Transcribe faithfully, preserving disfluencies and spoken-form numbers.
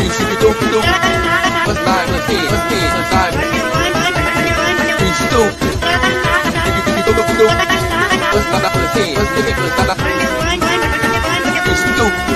stupid. What's live? What's here? What's here? What's live? You stupid. What's not? What's here? What's here? What's not? You stupid.